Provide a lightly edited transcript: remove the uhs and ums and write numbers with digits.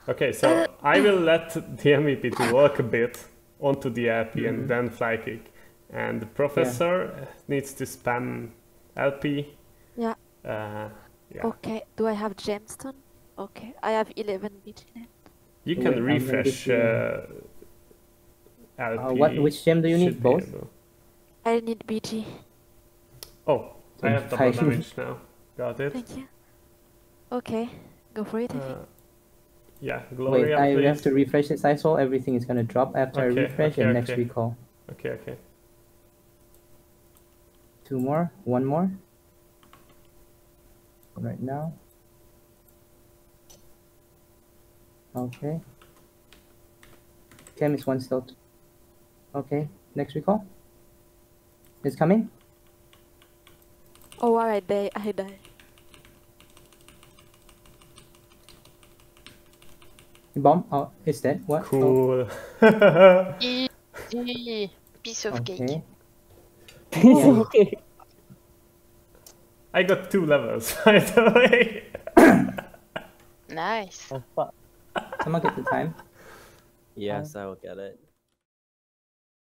Okay, so I will let the MVP to walk a bit onto the LP and then fly kick. And the professor needs to spam LP. Yeah. Yeah. Okay, do I have gemstone? Okay, I have 11 BT left. You can refresh LP. Which gem do you need? Both? I need BT. Oh, I have double damage now. Got it. Thank you. Okay, go for it. Yeah, Gloria, wait, I please. have to refresh this. I saw everything is gonna drop after I refresh and next recall. Okay. 2 more, 1 more. Right now. Okay. Chem is 1 still. Okay, next recall. It's coming. Oh, I die. Bomb. Oh, it's dead. What? Cool. Easy. Piece of cake. Piece of cake. I got 2 levels, by the way. Nice. Oh, fuck. Someone get the time. Yes, I will get it.